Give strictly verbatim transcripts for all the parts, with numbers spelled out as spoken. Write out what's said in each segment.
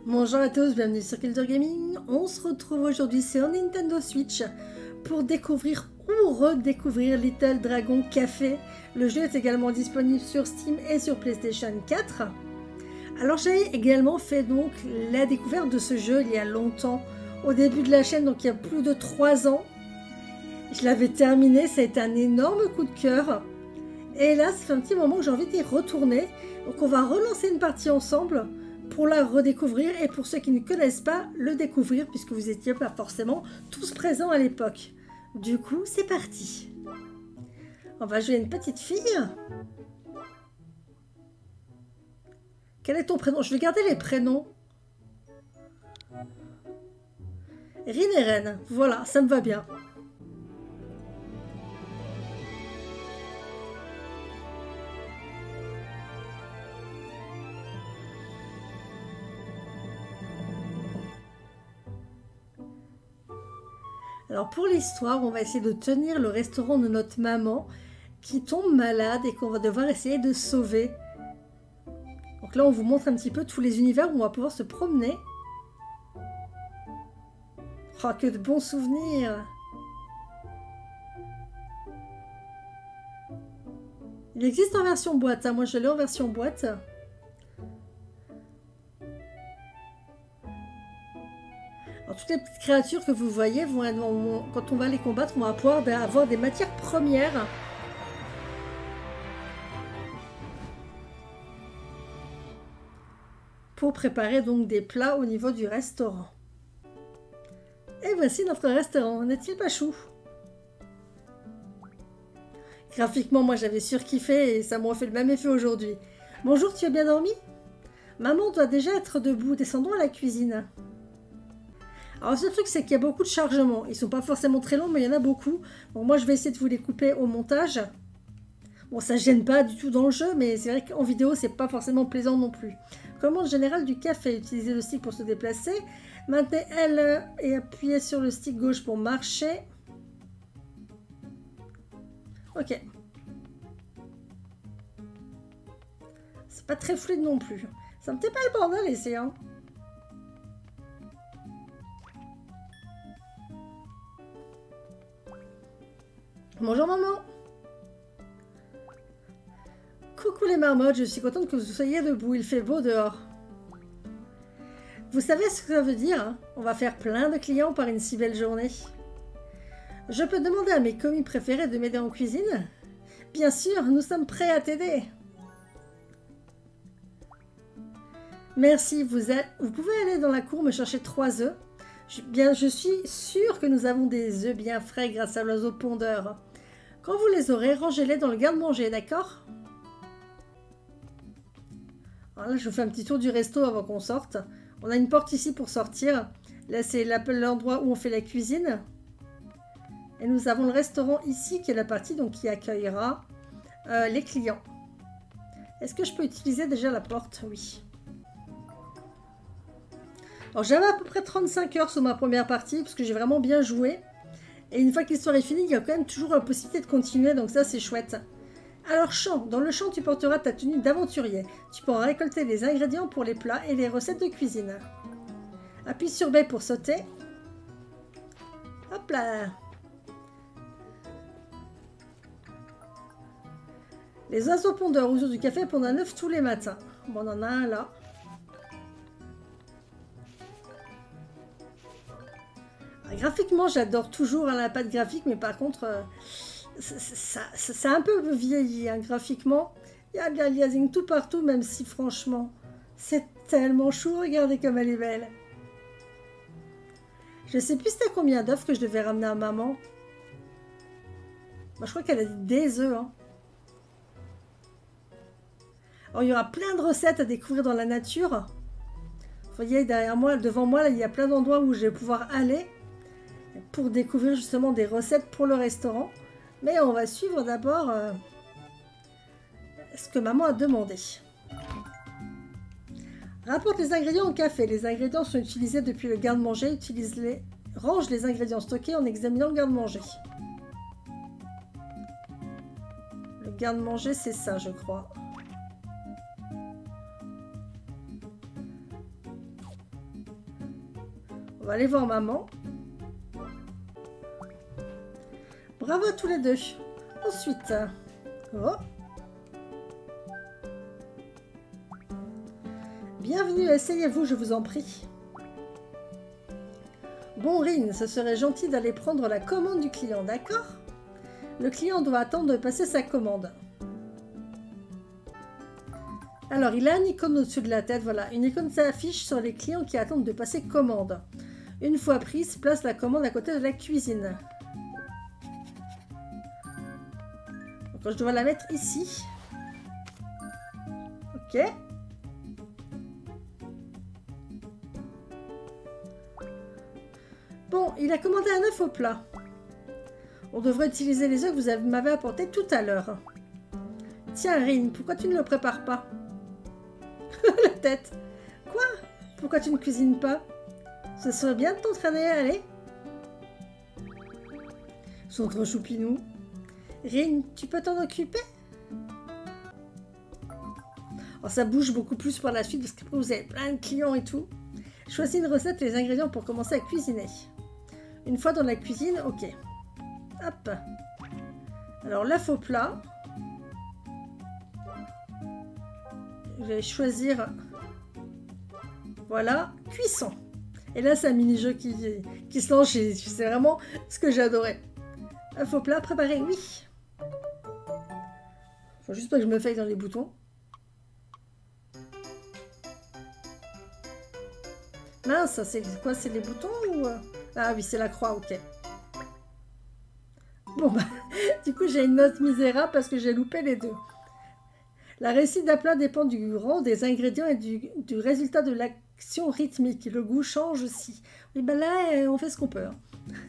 Bonjour à tous, bienvenue sur Culture Gaming. On se retrouve aujourd'hui sur Nintendo Switch pour découvrir ou redécouvrir Little Dragon Café. Le jeu est également disponible sur Steam et sur PlayStation quatre. Alors j'ai également fait donc la découverte de ce jeu il y a longtemps, au début de la chaîne, donc il y a plus de trois ans. Je l'avais terminé, ça a été un énorme coup de cœur. Et là, ça fait un petit moment que j'ai envie d'y retourner. Donc on va relancer une partie ensemble pour la redécouvrir et pour ceux qui ne connaissent pas, le découvrir puisque vous n'étiez pas forcément tous présents à l'époque. Du coup, c'est parti. On va jouer une petite fille. Quel est ton prénom? Je vais garder les prénoms. Rin et Ren. Voilà, ça me va bien. Alors pour l'histoire, on va essayer de tenir le restaurant de notre maman qui tombe malade et qu'on va devoir essayer de sauver. Donc là, on vous montre un petit peu tous les univers où on va pouvoir se promener. Oh, que de bons souvenirs! Il existe en version boîte, hein. Moi je l'ai en version boîte. Alors, toutes les petites créatures que vous voyez, vont être, vont, quand on va les combattre, on va pouvoir ben, avoir des matières premières. Pour préparer donc des plats au niveau du restaurant. Et voici notre restaurant, n'est-il pas chou? Graphiquement, moi j'avais surkiffé et ça m'a fait le même effet aujourd'hui. Bonjour, tu as bien dormi? Maman doit déjà être debout, descendons à la cuisine. Alors ce truc c'est qu'il y a beaucoup de chargements, ils sont pas forcément très longs mais il y en a beaucoup. Bon moi je vais essayer de vous les couper au montage. Bon ça gêne pas du tout dans le jeu mais c'est vrai qu'en vidéo c'est pas forcément plaisant non plus. Commande générale du café, utilisez le stick pour se déplacer. Maintenez L et appuyez sur le stick gauche pour marcher. Ok. C'est pas très fluide non plus. Ça me fait pas le bordel ici hein. Bonjour maman. Coucou les marmottes, je suis contente que vous soyez debout, il fait beau dehors. Vous savez ce que ça veut dire hein? On va faire plein de clients par une si belle journée. Je peux demander à mes commis préférés de m'aider en cuisine? Bien sûr, nous sommes prêts à t'aider. Merci, vous, êtes, vous pouvez aller dans la cour me chercher trois œufs. Je, bien, je suis sûre que nous avons des œufs bien frais grâce à l'oiseau pondeur. Quand vous les aurez, rangez-les dans le garde-manger, d'accord? Voilà, je vous fais un petit tour du resto avant qu'on sorte. On a une porte ici pour sortir. Là, c'est l'endroit où on fait la cuisine. Et nous avons le restaurant ici qui est la partie donc, qui accueillera euh, les clients. Est-ce que je peux utiliser déjà la porte? Oui. Alors j'avais à peu près trente-cinq heures sur ma première partie parce que j'ai vraiment bien joué. Et une fois que l'histoire est finie, il y a quand même toujours la possibilité de continuer, donc ça c'est chouette. Alors champ, dans le champ tu porteras ta tenue d'aventurier. Tu pourras récolter les ingrédients pour les plats et les recettes de cuisine. Appuie sur B pour sauter. Hop là. Les oiseaux pondeurs aux jours du café pondent un œuf tous les matins. Bon, on en a un là. Graphiquement, j'adore toujours hein, la patte graphique, mais par contre, euh, ça, ça, ça a un peu vieilli hein, graphiquement. Il y a de l'aliasing tout partout, même si franchement, c'est tellement chou. Regardez comme elle est belle. Je sais plus c'était combien d'œufs que je devais ramener à maman. Moi, je crois qu'elle a dit des œufs. Hein. Alors, il y aura plein de recettes à découvrir dans la nature. Vous voyez, derrière moi, devant moi, là, il y a plein d'endroits où je vais pouvoir aller pour découvrir justement des recettes pour le restaurant. Mais on va suivre d'abord euh, ce que maman a demandé. Rapporte les ingrédients au café. Les ingrédients sont utilisés depuis le garde-manger. Utilise-les. Range les ingrédients stockés en examinant le garde-manger. Le garde-manger, c'est ça, je crois. On va aller voir maman. Bravo à tous les deux. Ensuite, oh. Bienvenue, asseyez-vous, je vous en prie. Bon, Rin, ce serait gentil d'aller prendre la commande du client, d'accord? Le client doit attendre de passer sa commande. Alors, il a une icône au-dessus de la tête, voilà. Une icône s'affiche sur les clients qui attendent de passer commande. Une fois prise, place la commande à côté de la cuisine. Donc, je dois la mettre ici. Ok. Bon, il a commandé un œuf au plat. On devrait utiliser les œufs que vous m'avez apportés tout à l'heure. Tiens, Rin, pourquoi tu ne le prépares pas? La tête. Quoi? Pourquoi tu ne cuisines pas? Ce serait bien de t'entraîner, allez. Ils sont trop choupinous. Rin, tu peux t'en occuper? Oh, ça bouge beaucoup plus par la suite parce qu'après vous avez plein de clients et tout. Choisis une recette et les ingrédients pour commencer à cuisiner. Une fois dans la cuisine, ok. Hop. Alors l'œuf au plat. Je vais choisir. Voilà, cuisson. Et là c'est un mini-jeu qui, qui se lance. C'est vraiment ce que j'adorais. Œuf au plat, préparé, oui. Faut juste pas que je me faille dans les boutons. Mince, c'est quoi? C'est les boutons ou... Ah oui, c'est la croix, ok. Bon, bah, du coup, j'ai une note misérable parce que j'ai loupé les deux. La réussite d'un plat dépend du rang des ingrédients et du, du résultat de l'action rythmique. Le goût change aussi. Oui, ben là, on fait ce qu'on peut. Hein.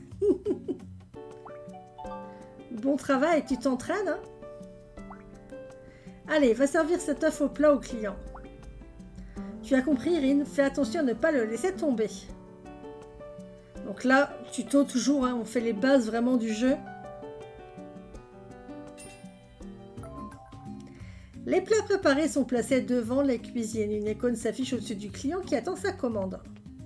Bon travail, tu t'entraînes, hein? Allez, va servir cet œuf au plat au client. Tu as compris, Rin, fais attention à ne pas le laisser tomber. Donc là, tuto toujours, hein, on fait les bases vraiment du jeu. Les plats préparés sont placés devant les cuisines. Une icône s'affiche au-dessus du client qui attend sa commande.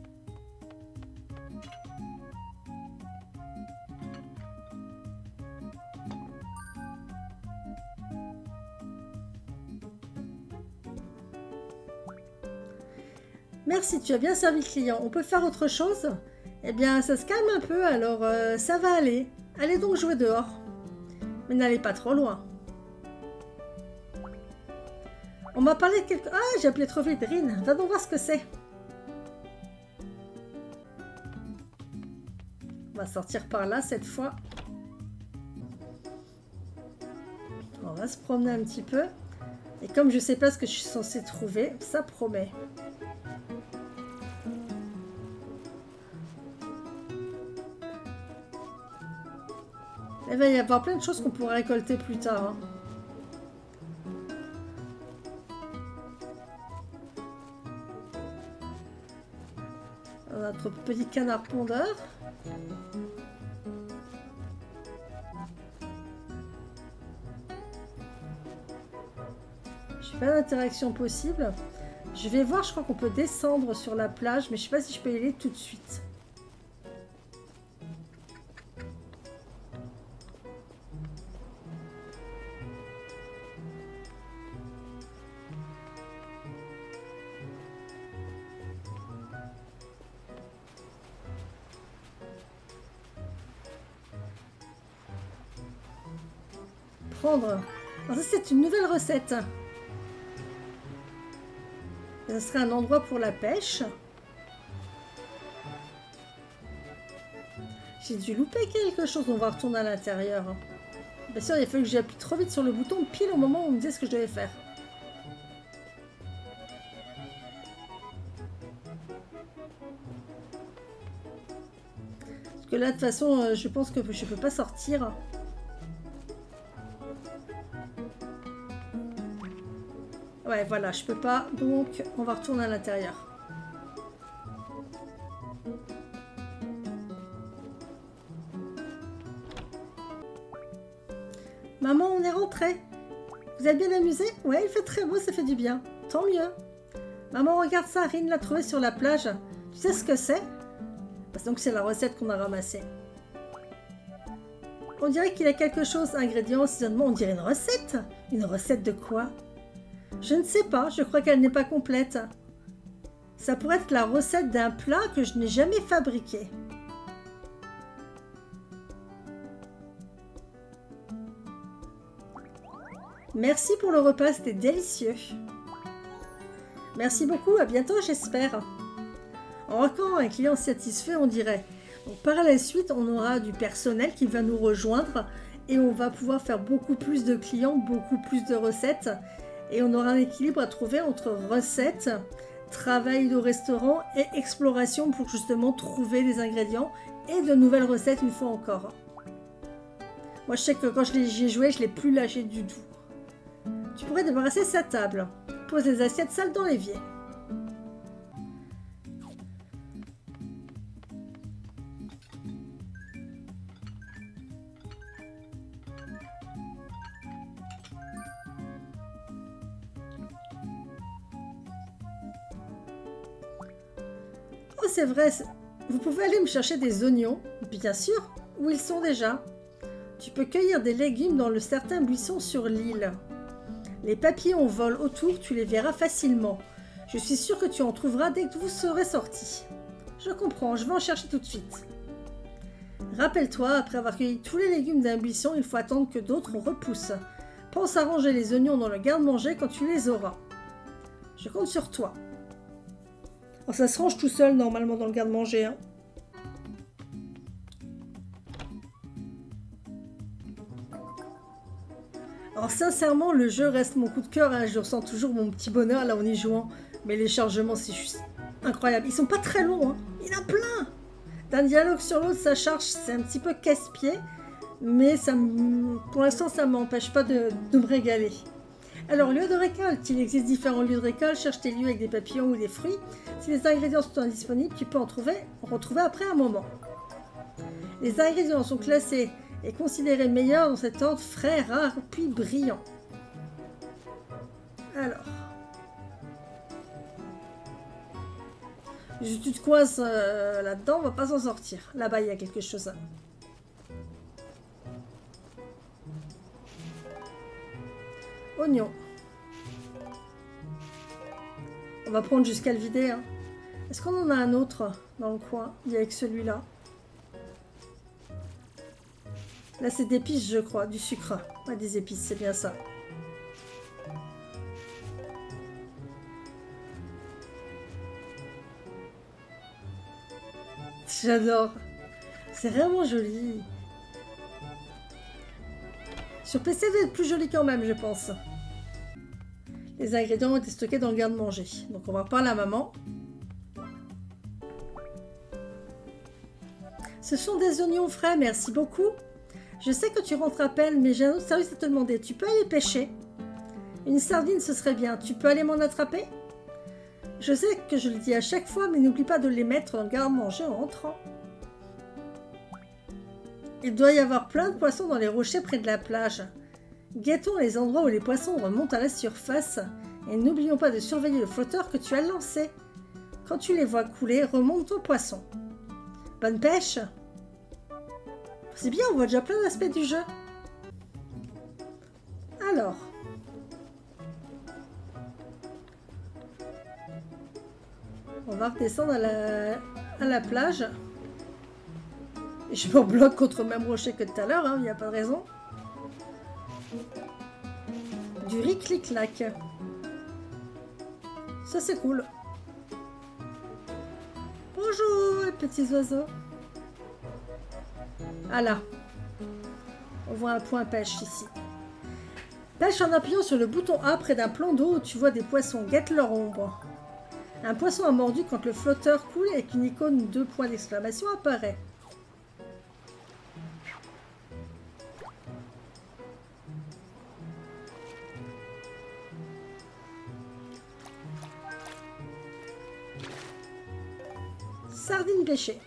Merci, tu as bien servi le client. On peut faire autre chose? Eh bien, ça se calme un peu, alors euh, ça va aller. Allez donc jouer dehors. Mais n'allez pas trop loin. On m'a parlé de quelque... Ah, j'ai appelé trop vite. Rin, va donc voir ce que c'est. On va sortir par là cette fois. On va se promener un petit peu. Et comme je sais pas ce que je suis censée trouver, ça promet. Il va y avoir plein de choses qu'on pourra récolter plus tard. Hein. Notre petit canard pondeur. Je n'ai pas d'interaction possible. Je vais voir, je crois qu'on peut descendre sur la plage, mais je ne sais pas si je peux y aller tout de suite. Prendre. Alors ça, c'est une nouvelle recette. Ce serait un endroit pour la pêche. J'ai dû louper quelque chose. On va retourner à l'intérieur. Bien sûr, il a fallu que j'appuie trop vite sur le bouton pile au moment où on me disait ce que je devais faire. Parce que là, de toute façon, je pense que je ne peux pas sortir. Ouais, voilà, je peux pas, donc on va retourner à l'intérieur. Maman, on est rentré. Vous êtes bien amusé? Ouais, il fait très beau, ça fait du bien. Tant mieux. Maman, regarde ça, Rin l'a trouvé sur la plage. Tu sais ce que c'est? Donc c'est la recette qu'on a ramassée. On dirait qu'il y a quelque chose, ingrédients, assaisonnement, on dirait une recette. Une recette de quoi? Je ne sais pas, je crois qu'elle n'est pas complète. Ça pourrait être la recette d'un plat que je n'ai jamais fabriqué. Merci pour le repas, c'était délicieux. Merci beaucoup, à bientôt j'espère. En accueillant un client satisfait, on dirait. Donc, par la suite, on aura du personnel qui va nous rejoindre et on va pouvoir faire beaucoup plus de clients, beaucoup plus de recettes. Et on aura un équilibre à trouver entre recettes, travail de restaurant et exploration pour justement trouver des ingrédients et de nouvelles recettes une fois encore. Moi, je sais que quand j'y ai joué, je ne l'ai plus lâché du tout. Tu pourrais débarrasser sa table. Pose les assiettes sales dans l'évier. Oh, c'est vrai. Vous pouvez aller me chercher des oignons, bien sûr, où ils sont déjà. Tu peux cueillir des légumes dans le certain buisson sur l'île. Les papillons volent autour, tu les verras facilement. Je suis sûre que tu en trouveras dès que vous serez sortis. Je comprends, je vais en chercher tout de suite. Rappelle-toi, après avoir cueilli tous les légumes d'un buisson, il faut attendre que d'autres repoussent. Pense à ranger les oignons dans le garde-manger quand tu les auras. Je compte sur toi. Oh, ça se range tout seul normalement dans le garde-manger, hein. Alors sincèrement, le jeu reste mon coup de cœur, hein. Je ressens toujours mon petit bonheur là en y jouant. Mais les chargements, c'est juste incroyable. Ils sont pas très longs, hein. Il y en a plein. D'un dialogue sur l'autre, ça charge, c'est un petit peu casse-pied. Mais ça, pour l'instant, ça ne m'empêche pas de, de me régaler. Alors, lieu de récolte. Il existe différents lieux de récolte. Cherche tes lieux avec des papillons ou des fruits. Si les ingrédients sont indisponibles, tu peux en trouver, en retrouver après un moment. Les ingrédients sont classés et considérés meilleurs dans cet ordre: frais, rare, puis brillant. Alors. Si tu te coinces euh, là-dedans, on va pas s'en sortir. Là-bas, il y a quelque chose. Oignon. On va prendre jusqu'à le vider. Hein. Est-ce qu'on en a un autre dans le coin? Il y a avec celui-là. Là, c'est d'épices, je crois. Du sucre. Ouais, des épices, c'est bien ça. J'adore. C'est vraiment joli. Sur P C, ça doit être plus joli quand même, je pense. Les ingrédients ont été stockés dans le garde-manger. Donc, on va parler à maman. Ce sont des oignons frais, merci beaucoup. Je sais que tu rentres à peine, mais j'ai un autre service à te demander. Tu peux aller pêcher? Une sardine, ce serait bien. Tu peux aller m'en attraper? Je sais que je le dis à chaque fois, mais n'oublie pas de les mettre dans le garde-manger en rentrant. Il doit y avoir plein de poissons dans les rochers près de la plage. Guettons les endroits où les poissons remontent à la surface et n'oublions pas de surveiller le flotteur que tu as lancé. Quand tu les vois couler, remonte ton poisson. Bonne pêche! C'est bien, on voit déjà plein d'aspects du jeu. Alors. On va redescendre à la, à la plage. Et je me bloque contre le même rocher que tout à l'heure, il n'y a pas de raison. Du riz clic-clac. Ça, c'est cool. Bonjour, les petits oiseaux. Ah là. On voit un point pêche ici. Pêche en appuyant sur le bouton A près d'un plan d'eau où tu vois des poissons. Guette leur ombre. Un poisson a mordu quand le flotteur coule et qu'une icône deux points d'exclamation apparaît. Sardine pêchée.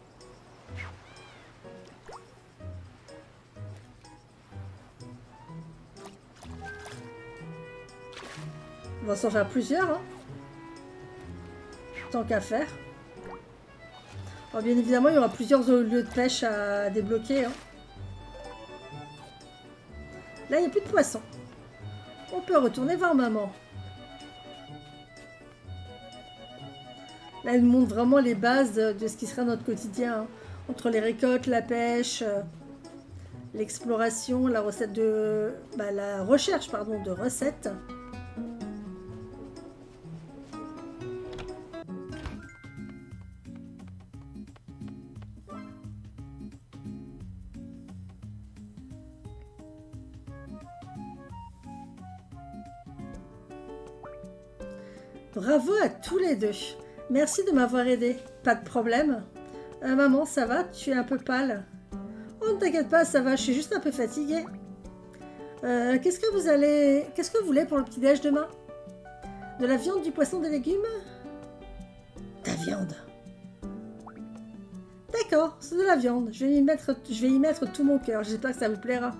On va s'en faire plusieurs, hein. Tant qu'à faire. Alors, bien évidemment, il y aura plusieurs lieux de pêche à débloquer. Hein. Là, il n'y a plus de poissons. On peut retourner voir maman. Là, elle nous montre vraiment les bases de, de ce qui sera notre quotidien. Hein. Entre les récoltes, la pêche, euh, l'exploration, la recette de... Bah, la recherche, pardon, de recettes. Bravo à tous les deux. Merci de m'avoir aidé. Pas de problème. Euh, maman, ça va? Tu es un peu pâle. Oh, ne t'inquiète pas, ça va. Je suis juste un peu fatiguée. Euh, Qu'est-ce que vous allez... Qu'est-ce que vous voulez pour le petit-déj demain? De la viande, du poisson, des légumes? Ta viande. D'accord, c'est de la viande. Je vais y mettre, je vais y mettre tout mon cœur. J'espère que ça vous plaira.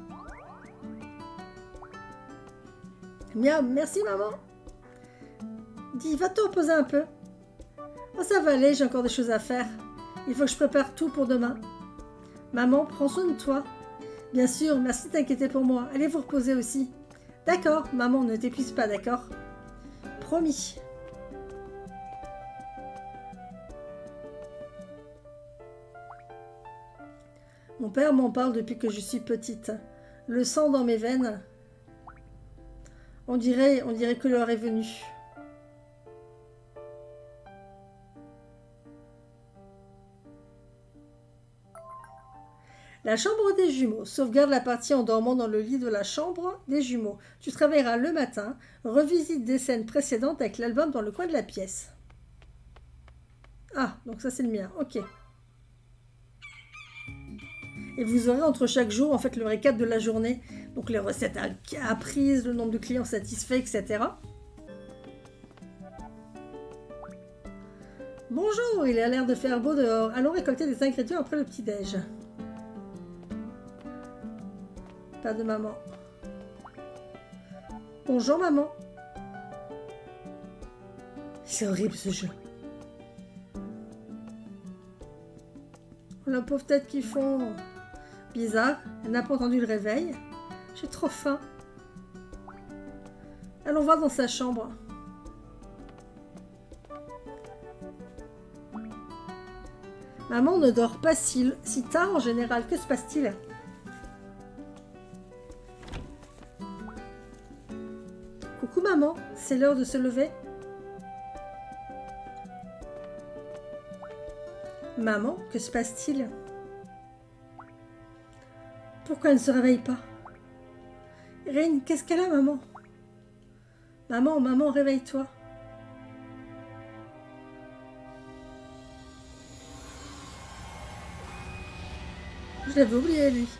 Miam, merci maman. Dis, va te reposer un peu. Oh, ça va aller, j'ai encore des choses à faire. Il faut que je prépare tout pour demain. Maman, prends soin de toi. Bien sûr, merci de t'inquiéter pour moi. Allez vous reposer aussi. D'accord, maman, ne t'épuise pas, d'accord? Promis. Mon père m'en parle depuis que je suis petite. Le sang dans mes veines. On dirait, on dirait que l'heure est venue. La chambre des jumeaux. Sauvegarde la partie en dormant dans le lit de la chambre des jumeaux. Tu te réveilleras le matin. Revisite des scènes précédentes avec l'album dans le coin de la pièce. Ah, donc ça c'est le mien. Ok. Et vous aurez entre chaque jour en fait le récap de la journée. Donc les recettes apprises, le nombre de clients satisfaits, et cetera. Bonjour, il a l'air de faire beau dehors. Allons récolter des ingrédients après le petit-déj. Pas de maman. Bonjour maman. C'est horrible ce jeu. La pauvre tête qu'ils font. Bizarre, elle n'a pas entendu le réveil. J'ai trop faim. Allons voir dans sa chambre. Maman ne dort pas si, si tard en général. Que se passe-t-il? Coucou maman, c'est l'heure de se lever. Maman, que se passe-t-il? Pourquoi elle ne se réveille pas? Irène, qu'est-ce qu'elle a, maman? Maman, maman, réveille-toi. Je l'avais oublié, lui.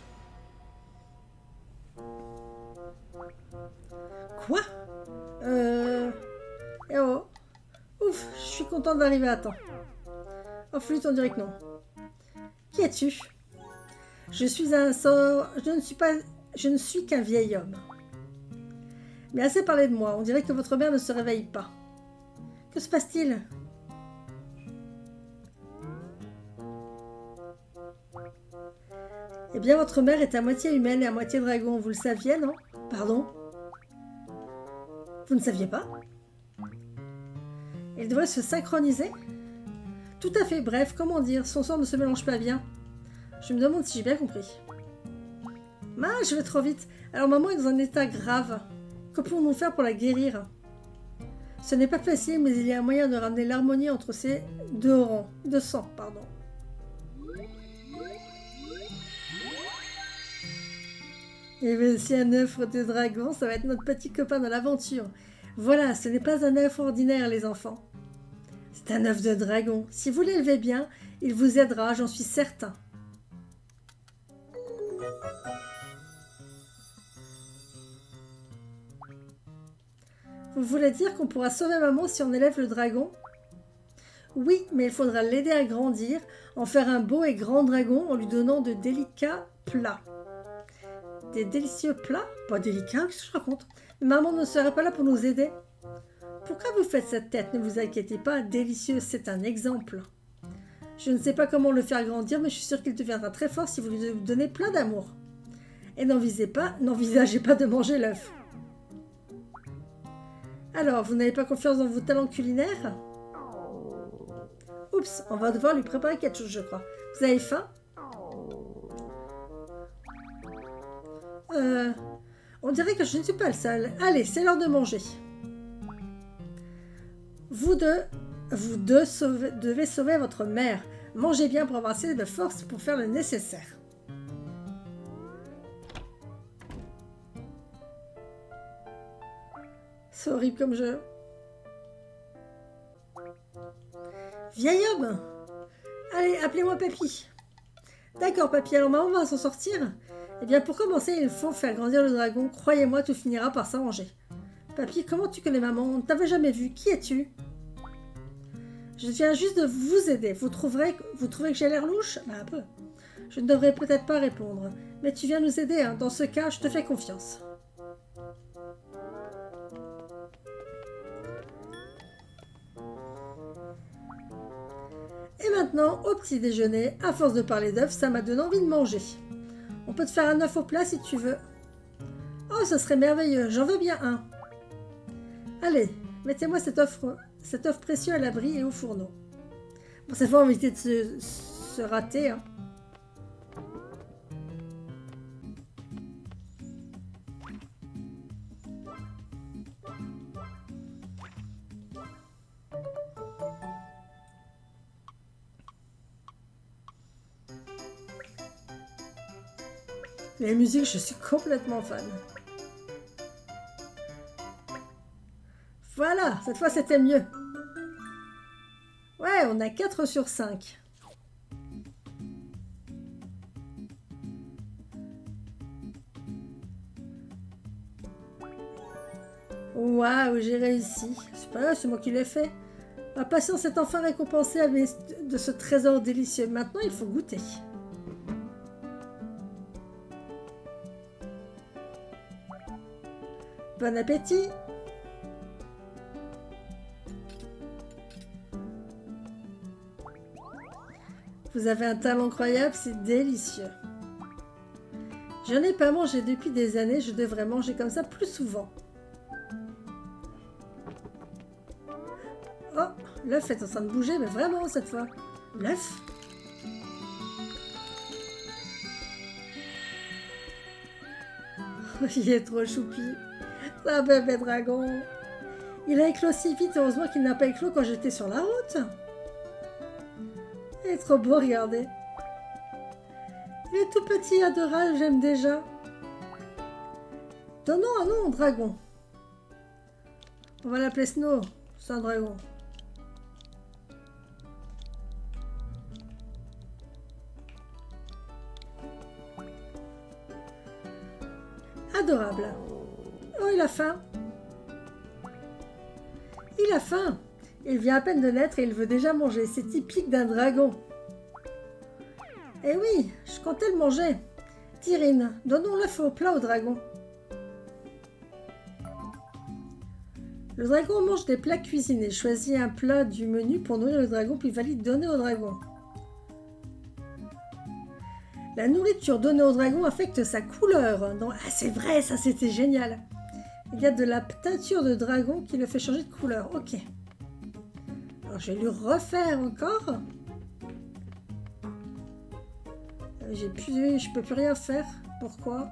Quoi? Euh... Eh oh. Ouf, je suis contente d'arriver à temps. Oh, flûte, on dirait que non. Qui es-tu? Je suis un sort... Je ne suis pas... Je ne suis qu'un vieil homme. Mais assez parlé de moi. On dirait que votre mère ne se réveille pas. Que se passe-t-il? Eh bien, votre mère est à moitié humaine et à moitié dragon. Vous le saviez, non? Pardon? Vous ne saviez pas? Elle devrait se synchroniser? Tout à fait. Bref, comment dire? Son sang ne se mélange pas bien. Je me demande si j'ai bien compris. Ah, je vais trop vite. Alors, maman est dans un état grave. Que pouvons-nous faire pour la guérir? Ce n'est pas facile, mais il y a un moyen de ramener l'harmonie entre ces deux rangs. De sang, pardon. Et voici un œuf de dragon. Ça va être notre petit copain dans l'aventure. Voilà, ce n'est pas un œuf ordinaire, les enfants. C'est un œuf de dragon. Si vous l'élevez bien, il vous aidera, j'en suis certain. Vous voulez dire qu'on pourra sauver maman si on élève le dragon? Oui, mais il faudra l'aider à grandir, en faire un beau et grand dragon en lui donnant de délicats plats. Des délicieux plats? Pas délicats, qu'est-ce que je raconte? Maman ne serait pas là pour nous aider. Pourquoi vous faites cette tête? Ne vous inquiétez pas, délicieux, c'est un exemple. Je ne sais pas comment le faire grandir, mais je suis sûre qu'il deviendra très fort si vous lui donnez plein d'amour. Et n'envisagez pas, n'envisagez pas de manger l'œuf. Alors, vous n'avez pas confiance dans vos talents culinaires? Oups, on va devoir lui préparer quelque chose, je crois. Vous avez faim? Euh, on dirait que je ne suis pas le seul. Allez, c'est l'heure de manger. Vous deux, vous deux sauvez, devez sauver votre mère. Mangez bien pour avoir assez de force pour faire le nécessaire. C'est horrible comme jeu. Vieil homme! Allez, appelez-moi Papy. D'accord, Papy, alors maman va s'en sortir? Eh bien, pour commencer, il faut faire grandir le dragon. Croyez-moi, tout finira par s'arranger. Papy, comment tu connais maman? On ne t'avait jamais vu. Qui es-tu? Je viens juste de vous aider. Vous trouverez, vous trouvez que j'ai l'air louche? Ben, un peu. Je ne devrais peut-être pas répondre. Mais tu viens nous aider, hein. Dans ce cas, je te fais confiance. Et maintenant, au petit déjeuner, à force de parler d'œufs, ça m'a donné envie de manger. On peut te faire un œuf au plat si tu veux. Oh, ce serait merveilleux, j'en veux bien un. Allez, mettez-moi cet œuf, cet œuf précieux à l'abri et au fourneau. Bon, ça va éviter de se, se rater, hein. Les musiques, je suis complètement fan. Voilà, cette fois c'était mieux. Ouais, on a quatre sur cinq. Waouh, j'ai réussi. C'est pas grave, c'est moi qui l'ai fait. Ma patience est enfin récompensée de ce trésor délicieux. Maintenant, il faut goûter. Bon appétit! Vous avez un talent incroyable, c'est délicieux. Je n'ai pas mangé depuis des années, je devrais manger comme ça plus souvent. Oh, l'œuf est en train de bouger, mais vraiment cette fois. L'œuf? Il est trop choupi. C'est un bébé dragon. Il a éclos si vite, heureusement qu'il n'a pas éclos quand j'étais sur la route. Il est trop beau, regardez. Il est tout petit, adorable, j'aime déjà. Donnons un nom au dragon. On va l'appeler Snow, c'est un dragon. Adorable. Oh, il a faim. Il a faim. Il vient à peine de naître et il veut déjà manger. C'est typique d'un dragon. Eh oui, je comptais le manger. Tyrine, donnons l'œuf au plat au dragon. Le dragon mange des plats cuisinés. Choisis un plat du menu pour nourrir le dragon, puis valide donner au dragon. La nourriture donnée au dragon affecte sa couleur. Non, ah, c'est vrai, ça c'était génial. Il y a de la teinture de dragon qui le fait changer de couleur. Ok. Alors je vais lui refaire encore. J'ai plus, je peux plus rien faire. Pourquoi?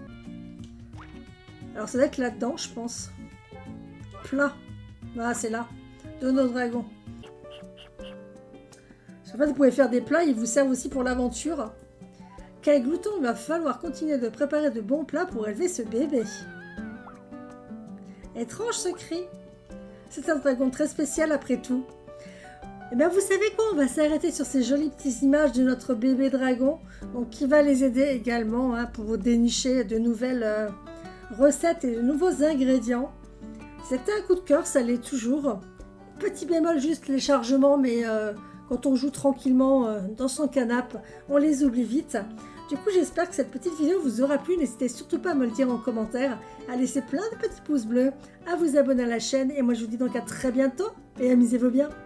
Alors ça doit être là-dedans, je pense. Plat. Ah, c'est là. Donne au dragon. En fait, vous pouvez faire des plats, ils vous servent aussi pour l'aventure. Quel glouton, il va falloir continuer de préparer de bons plats pour élever ce bébé. Étrange ce cri. C'est un dragon très spécial après tout. Et bien vous savez quoi, on va s'arrêter sur ces jolies petites images de notre bébé dragon. Donc qui va les aider également hein, pour vous dénicher de nouvelles euh, recettes et de nouveaux ingrédients. C'était un coup de cœur, ça l'est toujours. Petit bémol juste les chargements, mais euh, quand on joue tranquillement euh, dans son canapé, on les oublie vite. Du coup, j'espère que cette petite vidéo vous aura plu. N'hésitez surtout pas à me le dire en commentaire, à laisser plein de petits pouces bleus, à vous abonner à la chaîne. Et moi, je vous dis donc à très bientôt et amusez-vous bien.